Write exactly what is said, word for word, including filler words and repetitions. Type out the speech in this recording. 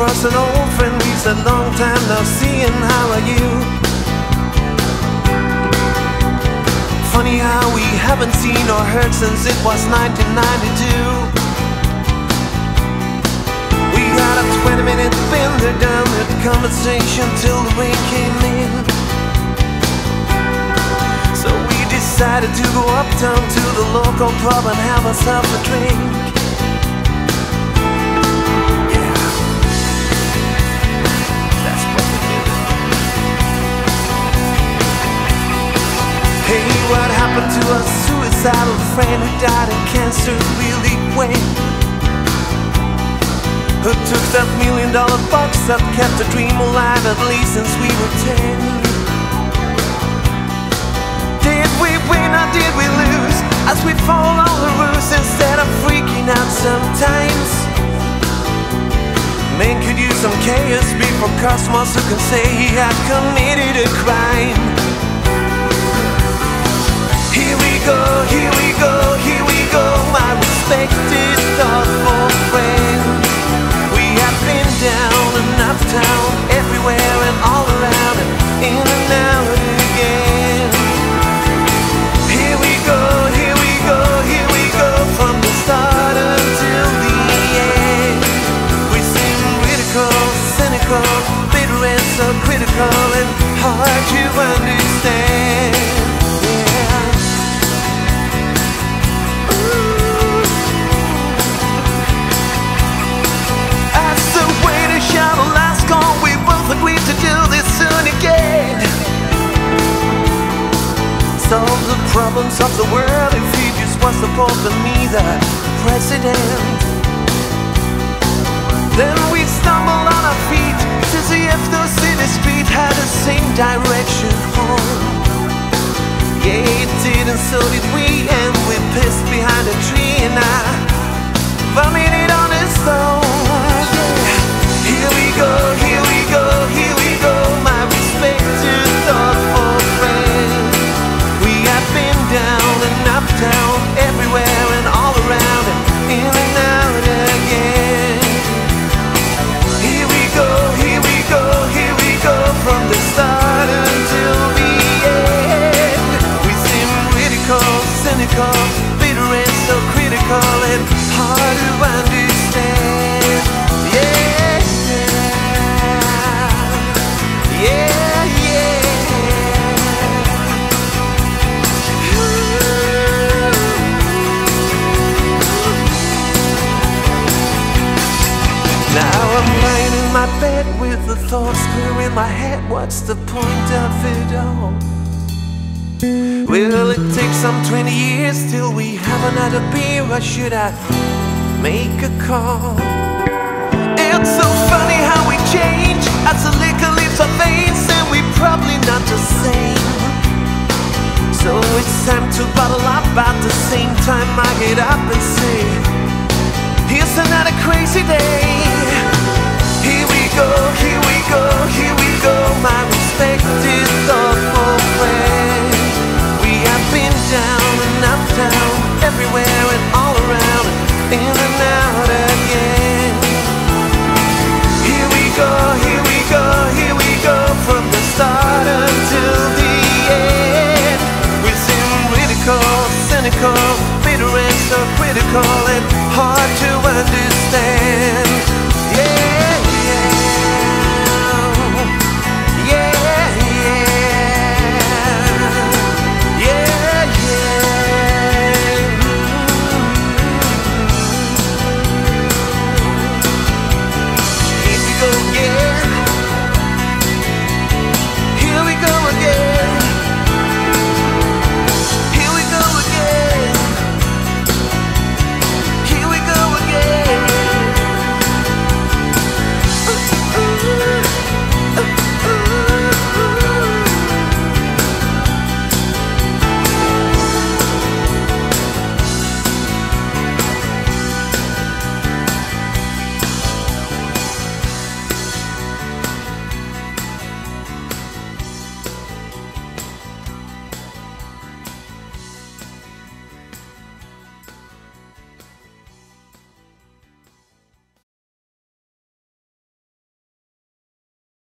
across an old friend. We said long time no see and how are you? Funny how we haven't seen or heard since it was nineteen ninety-two. We had a twenty minute bender down the conversation till the rain came in. So we decided to go uptown to the local pub and have ourselves a drink. Hey, what happened to a suicidal friend who died of cancer really quick? Who took that million dollar box that kept the dream alive at least since we were ten? Did we win or did we lose as we fall on the roofs instead of freaking out sometimes? Man could use some chaos before Cosmos who can say he had committed a crime. Here we go, here we go, here we go, my respected, thoughtful friend. We have been down and uptown, everywhere and all around, and in and out again. Here we go, here we go, here we go, from the start until the end. We seem critical, cynical, bitter and so critical and hard to understand. Agreed to do this soon again. Solve the problems of the world if he just was supposed to be the president. Then we stumbled on our feet to see if the city street had the same direction home. Yeah, it did, and so did we, and we pissed behind a tree and I vomited on his stone. Yeah. Here we go, here we go, here we go, my respected, thoughtful friend. We have been down and uptown, everywhere and all around, and in and out again. Here we go, here we go, here we go, from the start until the end. We seem critical, cynical, bitter and so critical and hard to understand. Yeah. Yeah, yeah. Now I'm lying in my bed with the thoughts clear in my head. What's the point of it all? Will it take some twenty years till we have another beer, or should I make a call? It's so funny how we change as the liquor leaves our veins, and we're probably not the same. So it's time to bottle up at the same time I get up and say, here's another crazy day. Here we go, here we go, here we go, my respected, thoughtful friend. We have been down and uptown, everywhere and all around, in and out again. Here we go, here we go, here we go, from the start until the end. We seem critical, cynical, bitter and so critical and hard to understand.